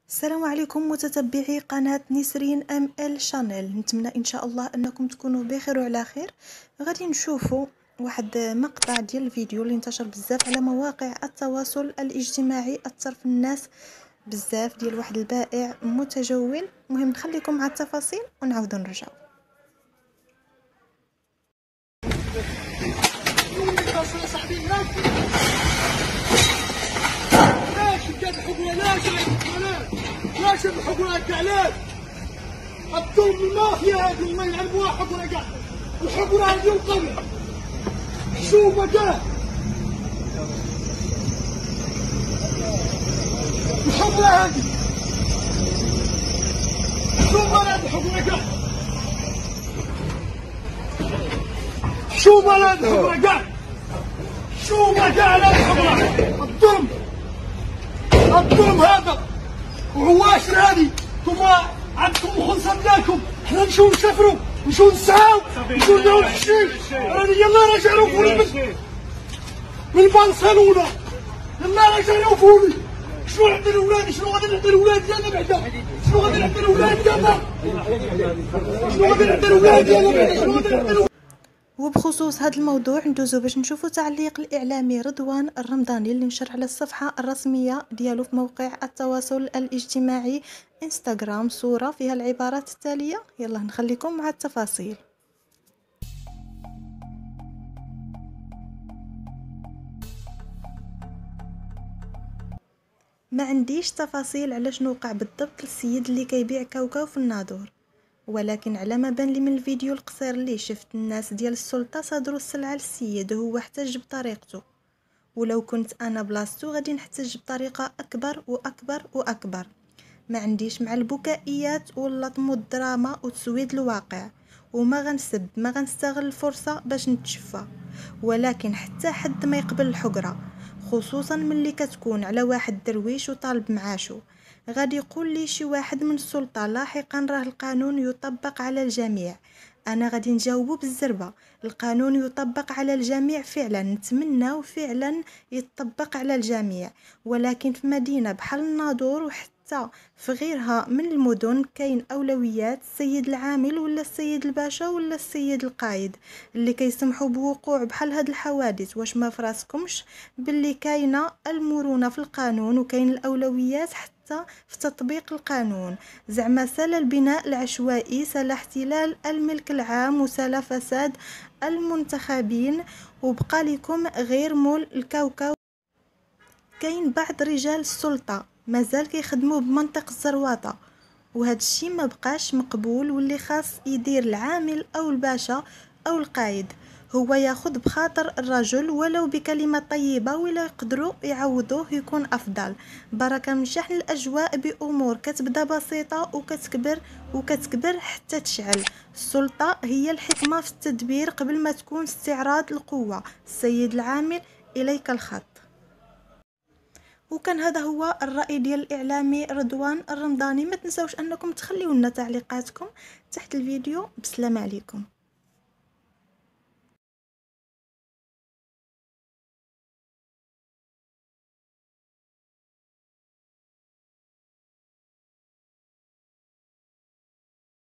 السلام عليكم متتبعي قناة نسرين ام ال شانيل. نتمنى ان شاء الله انكم تكونوا بخير وعلى خير. غادي نشوفوا واحد مقطع ديال الفيديو اللي انتشر بزاف على مواقع التواصل الاجتماعي، اثر في الناس بزاف، ديال واحد البائع متجول. المهم نخليكم مع التفاصيل ونعاودوا نرجعوا. ليش الحقوق علاش؟ الظلم المافيا هذه ما يلعبوها حقوق كاع الحقوق هذه القمع شوفوا كاع الحقوق هذه شوفوا هذه الحقوق كاع شوفوا هذه الحقوق كاع شوفوا كاع هذه الحقوق الظلم هذا وعواش هذه. نتوما عندكم الخلصه ديالكم، حنا نمشيو نسافروا نمشيو نسعاو نمشيو نديرو الحشيش. يلا رجعوا فولي من برشلونه، يلا رجعوا فولي. شنو عندنا الولاد؟ شنو غادي نعطي الولاد ديالنا بعدا؟ شنو غادي نعطي الولاد ديالنا؟ شنو غادي نعطي الولاد ديالنا بعدا؟ شنو غادي نعطي؟ وبخصوص هذا الموضوع ندوزو باش نشوفوا تعليق الاعلامي رضوان الرمضاني اللي نشر على الصفحه الرسميه ديالو في موقع التواصل الاجتماعي انستغرام صوره فيها العبارات التاليه. يلا نخليكم مع التفاصيل. ما عنديش تفاصيل على شنو وقع بالضبط للسيد اللي كيبيع كاوكاو في الناظور، ولكن على ما بان لي من الفيديو القصير اللي شفت، الناس ديال السلطه صادروا السلعه للسيد وهو احتج بطريقته، ولو كنت انا بلاصتو غادي نحتج بطريقه اكبر واكبر واكبر. ما عنديش مع البكائيات واللطم والدراما وتسويد الواقع، وما غنسب، ما غنستغل الفرصه باش نتشفى، ولكن حتى حد ما يقبل الحقره، خصوصا ملي كتكون على واحد درويش وطالب معاشو. غادي يقول لي شي واحد من السلطه لاحقا راه القانون يطبق على الجميع. انا غادي نجاوبه بالزربه، القانون يطبق على الجميع فعلا، نتمنى فعلا يطبق على الجميع، ولكن في مدينه بحال الناظور وحتى في غيرها من المدن كاين اولويات. السيد العامل ولا السيد الباشا ولا السيد القايد اللي كيسمحوا بوقوع بحال هاد الحوادث. واش ما فراسكمش باللي كاينه المرونه في القانون وكاين الاولويات حتى في تطبيق القانون؟ زعما سلا البناء العشوائي، سلا احتلال الملك العام، وسلا فساد المنتخبين، وبقى لكم غير مول الكاوكاو. كاين بعض رجال السلطه مازال كيخدموا بمنطق الزرواطه، وهذا الشيء ما بقاش مقبول، واللي خاص يدير العامل او الباشا او القائد هو ياخذ بخاطر الرجل ولو بكلمه طيبه، ولا يقدروا يعوضوه يكون افضل. بركه من شحن الاجواء بامور كتبدا بسيطه وكتكبر حتى تشعل. السلطه هي الحكمه في التدبير قبل ما تكون استعراض القوه. السيد العامل اليك الخط. وكان هذا هو الرأي ديال الإعلامي رضوان الرمضاني. ما تنسوش أنكم تخليونا تعليقاتكم تحت الفيديو. بسلام عليكم.